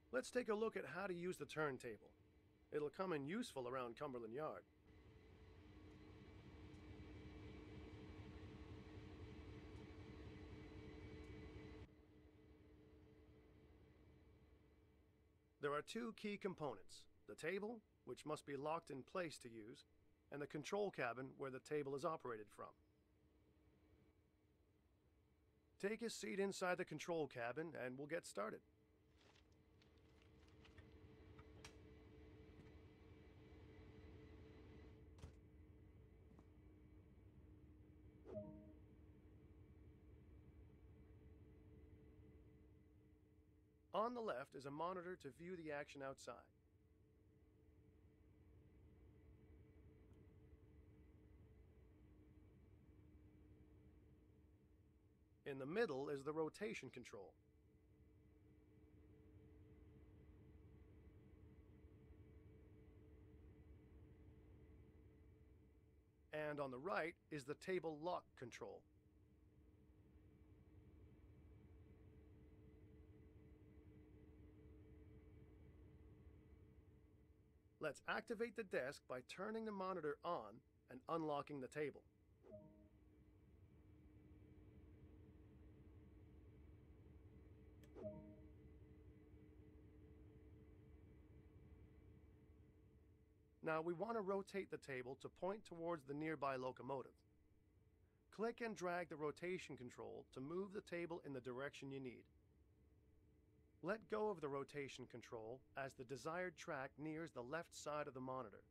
Let's take a look at how to use the turntable. It'll come in useful around Cumberland Yard. There are two key components: the table, which must be locked in place to use, and the control cabin where the table is operated from. Take a seat inside the control cabin and we'll get started. On the left is a monitor to view the action outside. In the middle is the rotation control. And on the right is the table lock control. Let's activate the desk by turning the monitor on and unlocking the table. Now we want to rotate the table to point towards the nearby locomotive. Click and drag the rotation control to move the table in the direction you need. Let go of the rotation control as the desired track nears the left side of the monitor.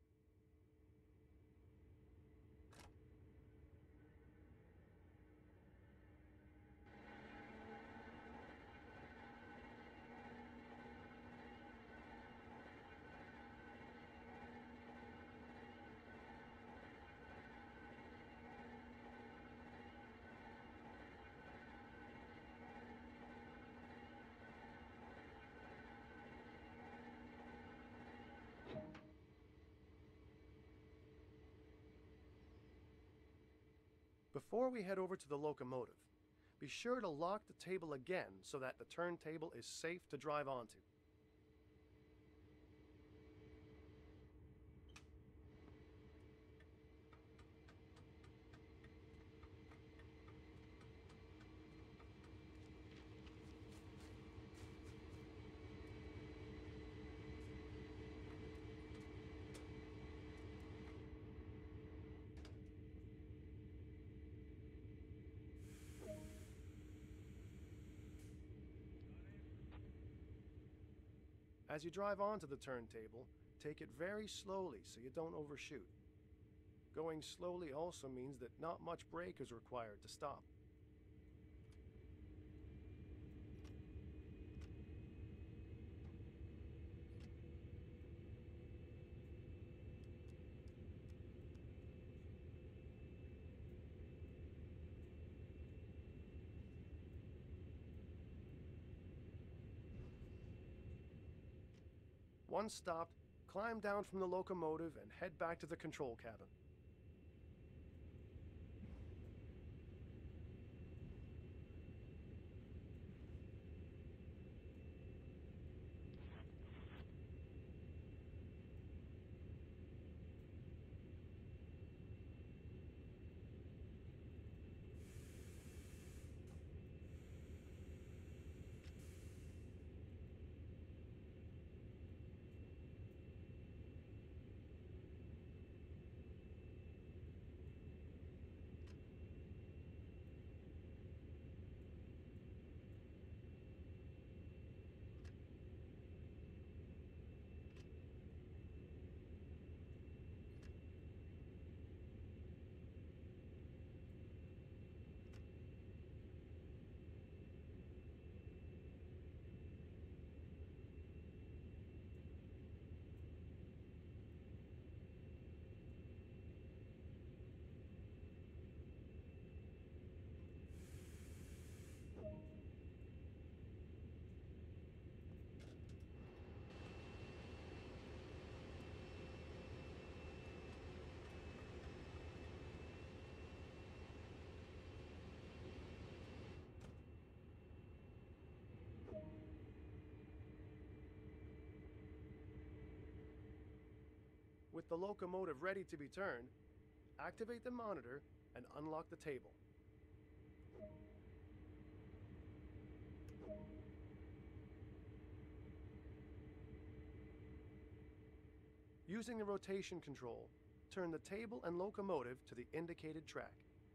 Before we head over to the locomotive, be sure to lock the table again so that the turntable is safe to drive onto. As you drive onto the turntable, take it very slowly so you don't overshoot. Going slowly also means that not much brake is required to stop. Once stopped, climb down from the locomotive and head back to the control cabin. With the locomotive ready to be turned, activate the monitor and unlock the table. Using the rotation control, turn the table and locomotive to the indicated track.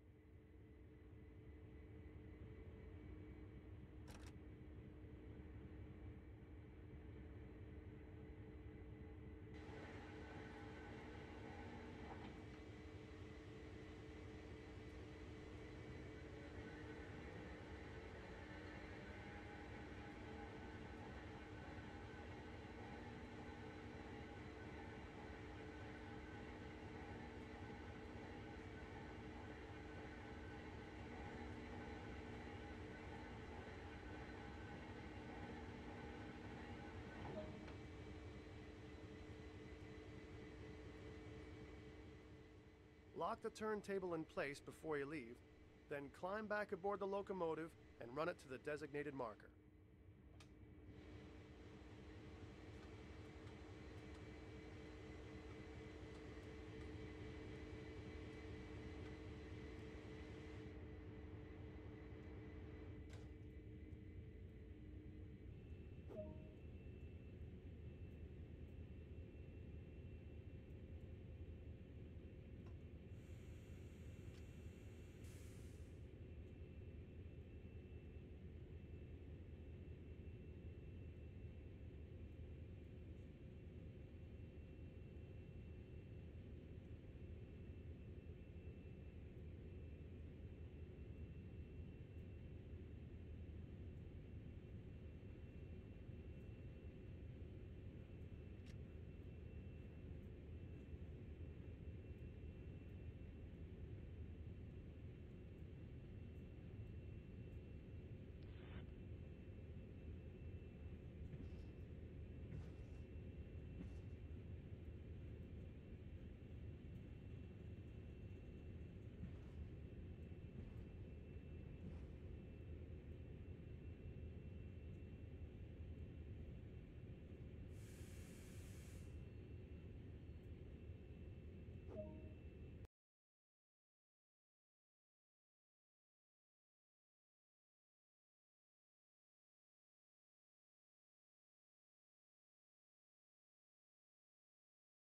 Lock the turntable in place before you leave, then climb back aboard the locomotive and run it to the designated marker.